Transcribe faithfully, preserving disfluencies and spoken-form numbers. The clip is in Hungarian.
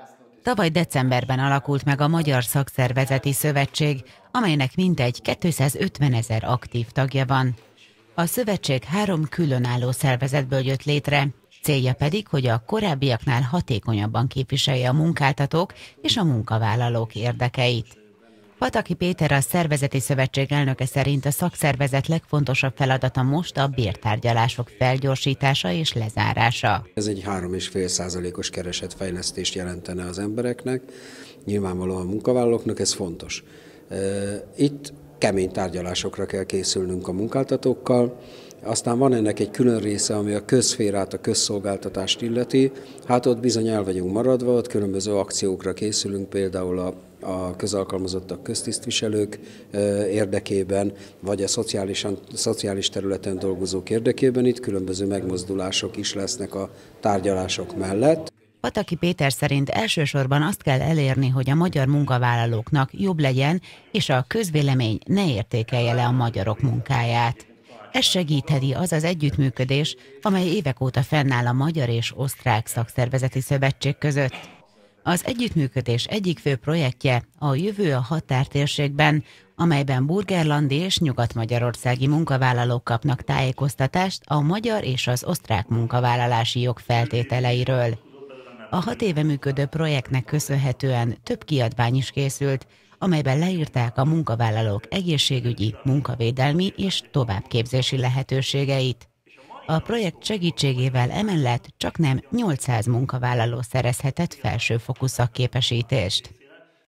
Tavaly decemberben alakult meg a Magyar Szakszervezeti Szövetség, amelynek mintegy kétszázötven ezer aktív tagja van. A szövetség három különálló szervezetből jött létre, célja pedig, hogy a korábbiaknál hatékonyabban képviselje a munkáltatók és a munkavállalók érdekeit. Pataki Péter, a Szervezeti Szövetség elnöke szerint a szakszervezet legfontosabb feladata most a bértárgyalások felgyorsítása és lezárása. Ez egy három és fél százalékos keresetfejlesztést jelentene az embereknek, nyilvánvalóan a munkavállalóknak ez fontos. Itt kemény tárgyalásokra kell készülnünk a munkáltatókkal, aztán van ennek egy külön része, ami a közszférát, a közszolgáltatást illeti. Hát ott bizony el vagyunk maradva, ott különböző akciókra készülünk, például a, a közalkalmazottak, köztisztviselők érdekében, vagy a szociálisan, szociális területen dolgozók érdekében. Itt különböző megmozdulások is lesznek a tárgyalások mellett. Pataki Péter szerint elsősorban azt kell elérni, hogy a magyar munkavállalóknak jobb legyen, és a közvélemény ne értékelje le a magyarok munkáját. Ez segítheti az az együttműködés, amely évek óta fennáll a Magyar és Osztrák Szakszervezeti Szövetség között. Az együttműködés egyik fő projektje a Jövő a határtérségben, amelyben burgenlandi és nyugat-magyarországi munkavállalók kapnak tájékoztatást a magyar és az osztrák munkavállalási jog feltételeiről. A hat éve működő projektnek köszönhetően több kiadvány is készült, amelyben leírták a munkavállalók egészségügyi, munkavédelmi és továbbképzési lehetőségeit. A projekt segítségével emellett csaknem nyolcszáz munkavállaló szerezhetett felsőfokú szakképesítést.